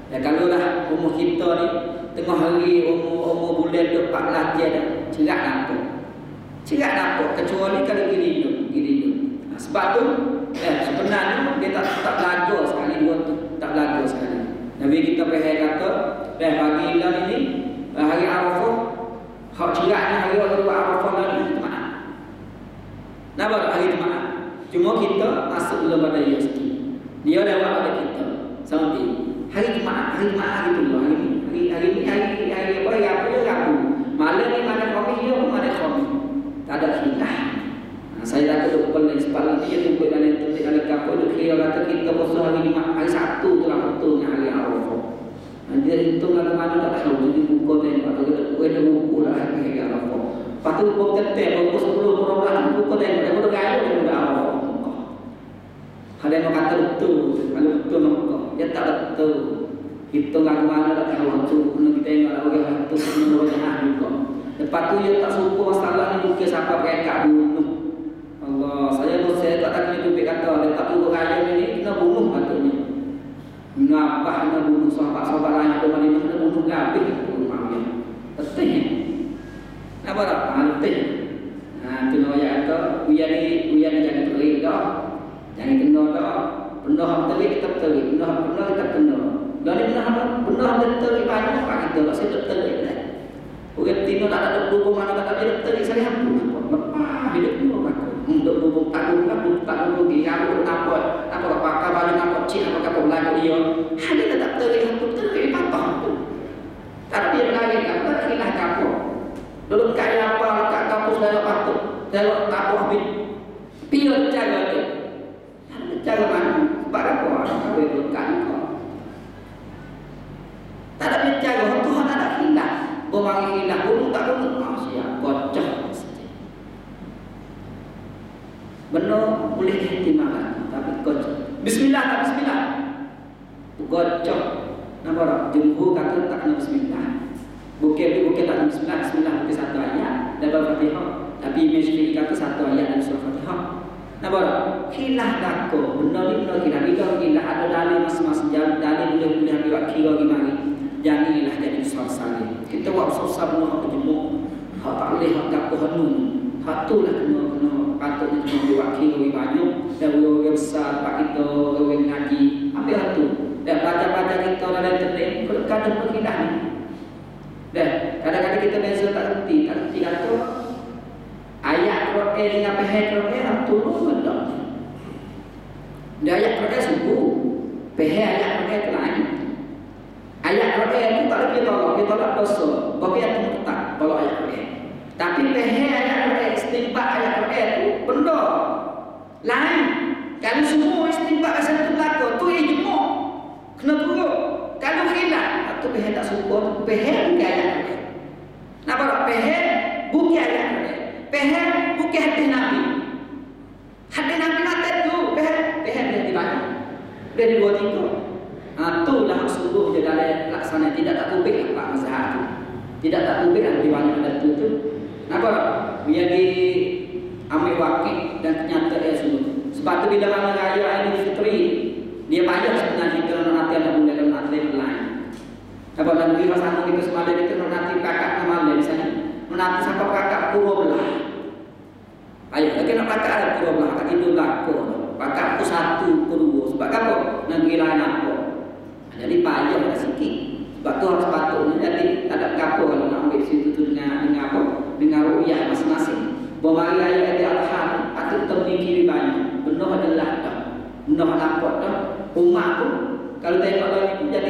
Dan kalau lah umur kita ni tengah hari umur bulan 14 je dah, cerak nampak. Cerak nampak kecuali kalau gini. Sebab tu sebenarnya dia tak belajar sekali dua tu, tak belajar sekali. Nabi kita pergi kata, pagi ilan ini hari Arafah, hak ceraknya hari Arafah lagi mana? Nampak hari Jumaat. Cuma kita masuk belum pada dia sikit. Dia lewat pada kita. Sampai hari Jumaat hari itu hari apa Rabu. Malam ni mana kami dia pun ada kami. Tak ada khilaf. Saya tak tahu pernah sebab nanti dia tunggu dalam kapal itu dia kata kita puasa hari Jumaat hari Sabtu tu lah betulnya hari Arafah. Dia hitung mana tak tahu jadi buku tengok atau kita buku lah hari Arafah. Lepas tu buku tetap buku 10 program buku tengok dia mudah gaya dia mudah Arafah. Kalau yang kata betul, kalau betul Mekah, dia tak betul. Hitung lagu mana tak tahu tu, kena kita tengok orang itu kena berjamaah juga. Lepas tu dia tak suka masalah ni bukan siapa mereka bunuh. Allah, saya tak kena tubik kata, dia tak turut raya ni kena bunuh katanya. Mengapa kena bunuh sahabat-sahabat lain atau Madinah kena bunuh habis itu Muhammad. Betul ya? Apa tak? Betul. Tu nama ayat kata, uya ni jangan terik dah. Jangan kena dah. Benda hak terik kita terik, benda kita kena. Dan benda terik banyak pak kita tak sedap terik dah. Orang Tino tak ada dukung mana tak ada terik saya hapus. Lepas hidup dulu aku. Untuk bubuk tak dukung dia apa pakai baju apa cik apa kapal lagu dia. Ada tak terik patah tu. Tapi yang lain apa khilah kapal. Dulu kaya apa kat kampus dah patut. Kalau kapal habis pion jaga tu. Cara mana? Sebab apa? Apa yang berkat kau? Tak ada bicara, Tuhan tak ada khilaf. Berbangi khilaf, burung tak burung. Siap, bocah. Benar boleh ihtimal, tapi kocok. Bismillah tak bismillah. Kocok. Nampak tak? Jumhur kata tak kena bismillah. Bukit tak kena bismillah. Bismillah bukit satu ayat dan Al-Fatihah. Tapi Imam Syafi'i kata satu ayat dan surah Fatihah. Nampak tak? Khilaf dakko. Benda ni benda khilaf. Bila khilaf ada dalil masing-masing. Dalil boleh ambil kira gimana. Janganlah jadi susah-susah. Kita buat susah benda hak kejemuk. Hak tak boleh hak kapur hanun. Hak tu lah kena patutnya kena buat kira banyak. Dan orang besar pak kita, orang ngaji. Ambil hak tu. Dan baca-baca kita dalam internet. Kadang berkhilaf ni. Dan kadang-kadang kita beza tak reti kata ayat Quran dengan peheh Quran turun betul. Dia ayat Quran sungguh, peheh ayat Quran itu lain. Ayat Quran itu tak lebih kita tak dosa. Bagi yang tak tolak ayat Quran. Tapi peheh ayat Quran, istinbat ayat Quran itu benda lain. Kalau semua istinbat asal tu belaka, tu ijma. Kena turut. Kalau khilaf, tu peheh tak suka, peheh bukan ayat Quran. Nampak tak? Peheh bukan ayat Quran. Peheh bukan hadis Nabi. Hadis Nabi mata tu peheh dia dibaca. Dia dua tiga. Itulah sungguh dia dalam laksana tidak tak tubik apa mazhab tu. Tidak tak tubik lebih banyak ada tu. Nampak tak? Biar di ambil wakil dan kenyataan dia sungguh. Sebab tu bila mana raya Idul Fitri dia banyak sebenarnya kita nanti ada mulai dalam nanti lain. Nampak dalam lima sama kita semalam itu nanti kakak kemarin misalnya. Menanti sampai kakak pura belah. Ayo, lagi nak kakak ada pura belah, kakak itu belakang. Kakak aku satu, kedua. Sebab apa? Negeri lain apa? Jadi payah ada sikit. Sebab tu harus patutnya jadi tak ada kapal kalau nak ambil situ tu dengan apa? Dengan ru'yah masing-masing. Bahawa ayat Al-Adha patut termikiri banyak. Benar adalah dah. Benar nampak dah. Umat tu kalau tengok lagi tu jadi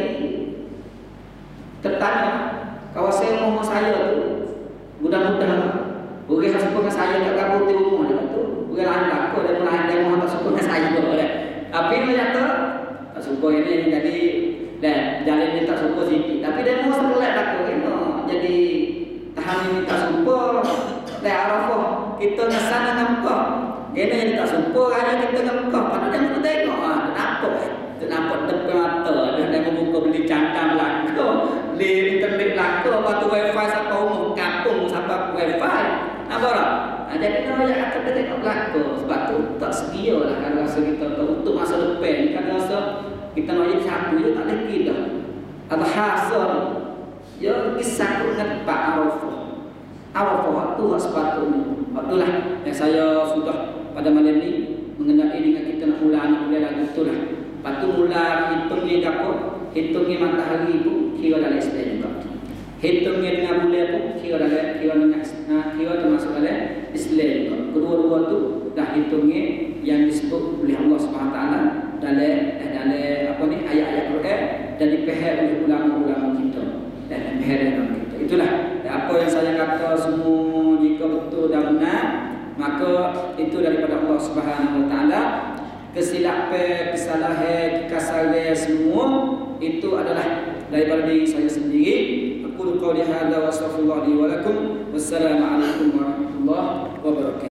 tertanya. Kawasan rumah saya tu mudah-mudahan orang yang suka dengan saya tak kabur di rumah dia tu orang lain takut dan lain dia mahu tak suka dengan saya boleh. Tapi dia kata tak suka ini jadi dan jalan ni tak suka sikit tapi dia mahu sebelah takut jadi tahan ini tak suka dan Arafah kita ngesan dengan Mekah ini jadi tak suka raya kita dengan Mekah padahal dia mahu tengok nampak depan mata dia membuka beli candang belakang di internet belakang lepas tu wifi sampai umum kampung sampai wifi nampak tak? Jadi kalau yang akan kita tengok belakang sebab tu tak sedia lah kalau rasa kita untuk masa depan kan rasa kita nak jadi satu je tak lagi dah Al-hasil ya kisah ingat Pak Arafah. Arafah itu sepatutnya. Itulah yang saya sudah pada malam ini mengenai dengan kita nak mula lagu itulah. Patu mula hitungnya apa? Hitungnya matahari itu kira dalam Islam juga. Hitungnya dengan bulan pun kira termasuk dalam Islam juga. Kedua-dua tu dah hitungnya yang disebut oleh Allah Subhanahu Taala dalam apa ni ayat-ayat Quran dan dipahami oleh ulama-ulama kita dan dipahami oleh kita. Itulah apa yang saya kata semua jika betul dan benar maka itu daripada Allah Subhanahu Taala. Kesilapan, kesalahan, kekasaran semua itu adalah daripada diri saya sendiri. Aku qauli hadza wa astaghfirullah li wa lakum. Wassalamualaikum warahmatullahi wabarakatuh.